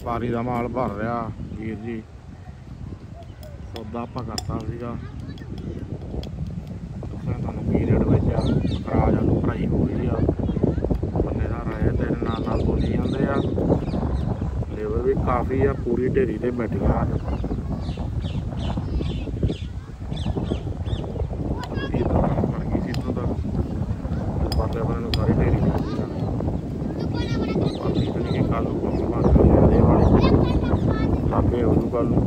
ਵਪਾਰੀ ਦਾ ਮਾਲ ਭਰ ਰਿਹਾ ਵੀਰ ਜੀ। ਸੌਦਾ ਆਪਾਂ ਕਰਤਾ ਸੀਗਾ, ਦੱਸਿਆ ਤੁਹਾਨੂੰ ਕੀ ਰੇਟ ਵਿੱਚ ਆ। ਖਰਾਜ ਆਲੂ ਭਰਾਈ ਹੋ ਗਈ ਆ, ਬੰਦੇ ਦਾ ਰਾਏ ਤੇਰੇ ਨਾਲ ਬੋਲੀ ਜਾਂਦੇ ਆ। ਲੇਬਰ ਵੀ ਕਾਫੀ ਆ, ਪੂਰੀ ਢੇਰੀ ਤੇ ਬੈਠੀਆਂ ਅੱਜ। ਪਰਲੇ ਬੰਨੇ ਨੂੰ ਸਾਰੀ ਢੇਰੀ ਪਾਤੀ ਕਿ ਕੱਲ ਨੂੰ ਕੰਮ ਬਣ ਜਾਣੇ ਵਾਲੇ ਲਾਗੇ ਉਹਨੂੰ ਕੱਲ ਨੂੰ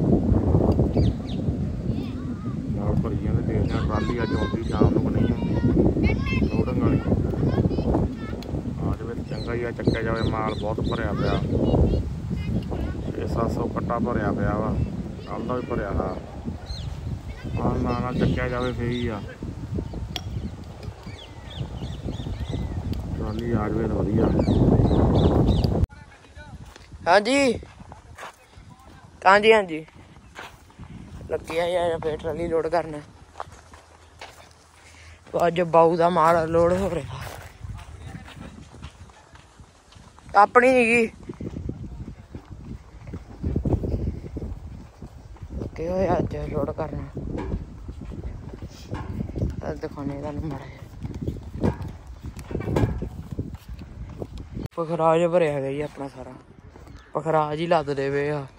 ਨਾਲ ਭਰੀ ਜਾਂਦੇ। ਦੇਖਦੇ ਹਾਂ ਟਰਾਲੀ ਅੱਜ ਆਉਂਦੀ ਸ਼ਾਮ ਨੂੰ ਨਹੀਂ ਆਉਂਦੀ ਲੋਡਿੰਗ ਵਾਲੀ। ਅੱਜ ਵੀ ਚੰਗਾ ਹੀ ਆ, ਚੱਕਿਆ ਜਾਵੇ ਮਾਲ ਬਹੁਤ ਭਰਿਆ ਪਿਆ। 600-700 ਕੱਟਾ ਭਰਿਆ ਪਿਆ ਵਾ, ਕੱਲ ਦਾ ਵੀ ਭਰਿਆ ਵਾ ਮਾਲ। ਨਾਲ ਚੱਕਿਆ ਜਾਵੇ ਫਿਰ ਹੀ ਆ, ਟਰਾਲੀ ਆ ਜਾਵੇ ਤਾਂ ਵਧੀਆ। ਹਾਂਜੀ ਹਾਂਜੀ ਹਾਂਜੀ ਲੱਗੀ ਆ ਯਾਰ, ਫਿਰ ਟਰਾਲੀ ਲੋਡ ਕਰਨਾ। ਅੱਜ ਬਾਊ ਦਾ ਮਾਲ ਲੋਡ ਹੋ ਰਿਹਾ, ਆਪਣੀ ਨੀ ਗੀ ਲੱਗੇ ਹੋਏ ਅੱਜ ਲੋਡ ਕਰਨਾ। ਦਿਖਾਉਣੇ ਤੁਹਾਨੂੰ ਮਾੜਾ ਪਖਰਾਜ ਭਰਿਆ ਹੈਗਾ ਜੀ ਆਪਣਾ ਸਾਰਾ, ਪਖਰਾਜ ਹੀ ਲੱਦ ਦੇਵੇ ਆ।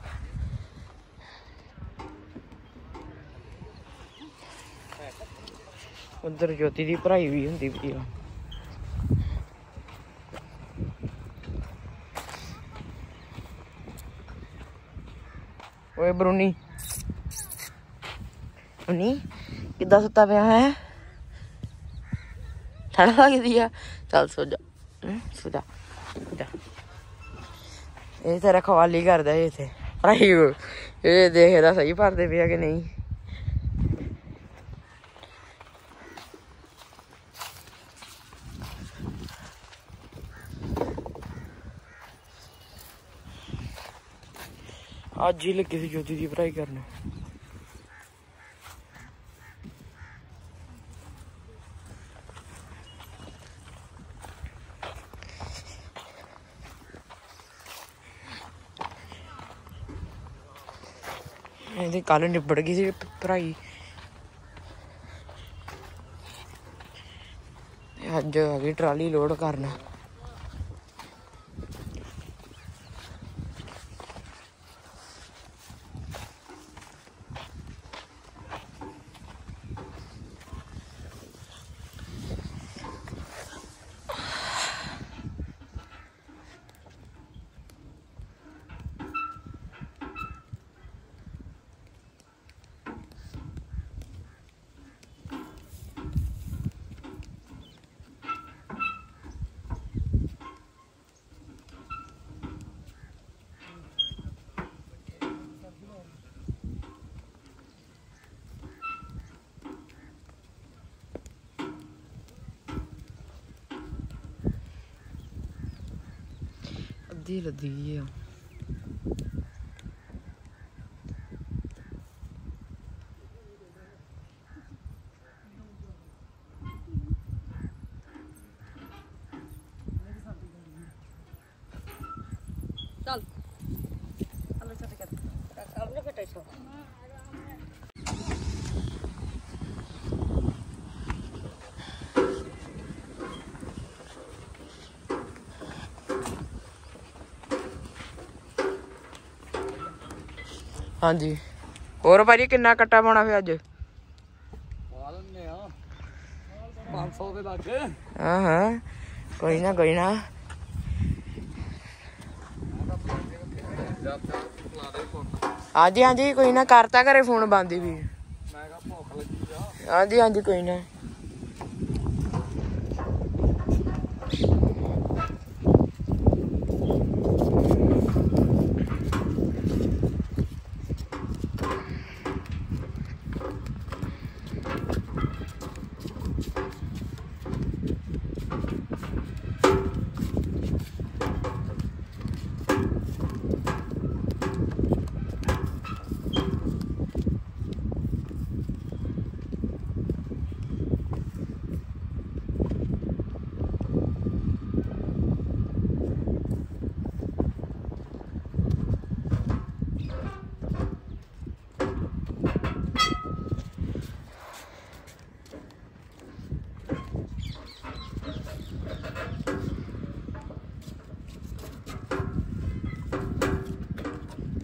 ਉਧਰ ਜੋਤੀ ਦੀ ਭਰਾਈ ਵੀ ਹੁੰਦੀ ਪਈ ਆ। ਓਏ ਬਰੂਨੀ ਬਰੂਨੀ ਕਿੱਦਾਂ ਸੁੱਤਾ ਪਿਆ ਹੈ? ਠੰਡ ਲੱਗਦੀ ਆ? ਚੱਲ ਸੋ ਜਾ ਸੋ ਜਾ। ਇਹ ਤਾਂ ਰਖਵਾਲੀ ਕਰਦਾ ਇੱਥੇ ਭਰਾਈ। ਇਹ ਦੇਖਦਾ ਸਹੀ ਭਰਦੇ ਪਿਆ ਕਿ ਨਹੀਂ। ਅੱਜ ਹੀ ਲੱਗੀ ਸੀ ਜੋਤੀ ਦੀ ਭਰਾਈ ਕਰਨ। ਇਹਦੀ ਕੱਲ ਨਿਬੜ ਗਈ ਸੀ ਭਰਾਈ, ਅੱਜ ਆ ਗਈ ਟਰਾਲੀ ਲੋਡ ਕਰਨਾ। ਅੱਧੀ ਲੱਦੀ ਆ। ਚੱਲ ਹਾਂਜੀ ਹੋਰ ਭਾਜੀ ਕਿੰਨਾ ਕੱਟਾ ਪਾਉਣਾ ਫਿਰ ਅੱਜ? 500 ਦੇ ਲੱਗੇ। ਹਾਂ ਕੋਈ ਨਾ ਕੋਈ ਨਾ। ਹਾਂਜੀ ਹਾਂਜੀ ਕੋਈ ਨਾ, ਕਰਤਾ ਘਰੇ ਫੋਨ ਬੰਦ ਵੀ। ਹਾਂਜੀ ਹਾਂਜੀ ਕੋਈ ਨਾ।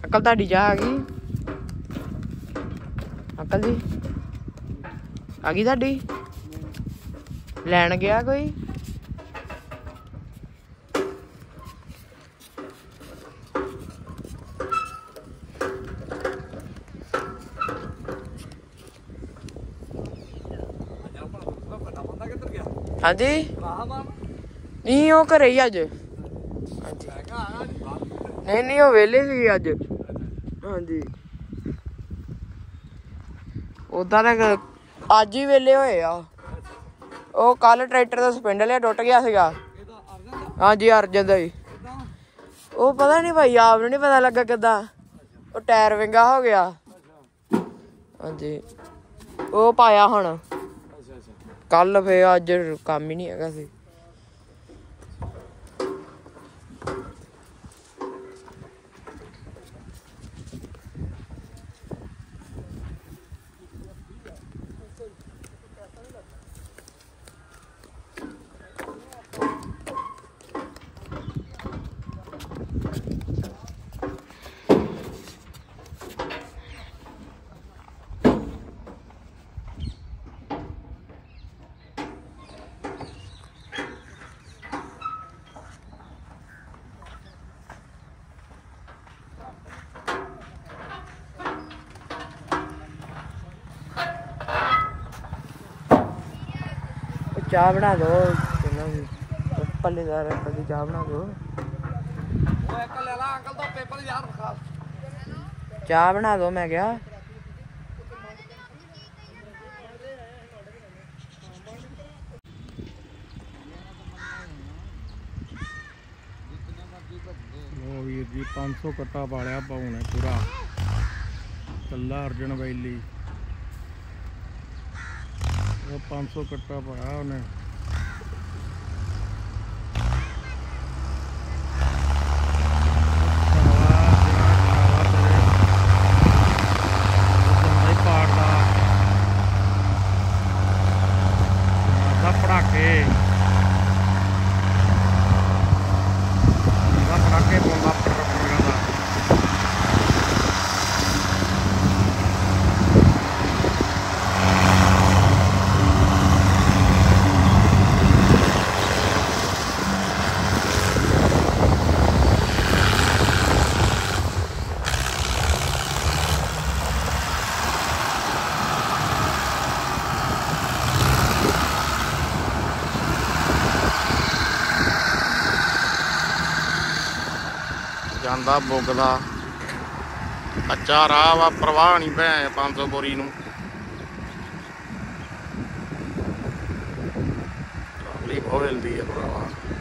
ਅੰਕਲ ਤੁਹਾਡੀ ਚਾਹ ਆ ਗਈ? ਅੰਕਲ ਜੀ ਆ ਗਈ ਤੁਹਾਡੀ? ਲੈਣ ਗਿਆ ਕੋਈ? ਹਾਂਜੀ ਨਹੀਂ ਉਹ ਘਰੇ ਹੀ ਅੱਜ। ਨਹੀਂ ਉਹ ਵਿਹਲੇ ਸੀ ਅੱਜ। ਹਾਂਜੀ ਉਦਾਂ ਤਾਂ ਅੱਜ ਹੀ ਵਿਹਲੇ ਹੋਏ ਆ। ਉਹ ਕੱਲ ਟਰੈਕਟਰ ਦਾ ਸਪਿੰਡਲ ਟੁੱਟ ਗਿਆ ਸੀਗਾ। ਹਾਂਜੀ ਅਰਜਨ ਦਾ ਹੀ। ਉਹ ਪਤਾ ਨਹੀਂ ਭਾਈ ਆਪ ਨੂੰ ਨਹੀਂ ਪਤਾ ਲੱਗਾ ਕਿੱਦਾਂ ਉਹ ਟਾਇਰ ਵਿੰਗਾ ਹੋ ਗਿਆ। ਹਾਂਜੀ ਉਹ ਪਾਇਆ ਹੁਣ ਕੱਲ, ਫੇਰ ਅੱਜ ਕੰਮ ਹੀ ਨਹੀਂ ਹੈਗਾ ਸੀ। ਚਾਹ ਬਣਾ ਦੋ ਪੱਲੇਦਾਰ ਦੀ ਚਾਹ ਬਣਾ ਦੋ। ਚਾਹ ਬਣਾ ਦੋ ਮੈਂ ਕਿਹਾ। ਲੋ ਵੀਰ ਜੀ 500 ਕੱਟਾ ਪਾਲਿਆ ਪਾਉਣਾ ਪੂਰਾ ਕੱਲਾ ਅਰਜਨ ਵੈਲੀ। ਉਹ 500 ਕੱਟਾ ਪਾਇਆ ਉਹਨੇ। ਪੜਾਕੇ ਪੜਾਕੇ ਪਾਉਂਦਾ ਪਟਰੋਲਾਂ ਦਾ। ਜਾਂਦਾ ਬੁੱਗਦਾ ਕੱਚਾ ਰਾਹ ਵਾ, ਪ੍ਰਵਾਹ ਨਹੀਂ ਭੈ 500 ਬੋਰੀ ਨੂੰ। ਟਰਾਲੀ ਬਹੁਤ ਹਿਲਦੀ ਆ ਭਰਾਵਾ।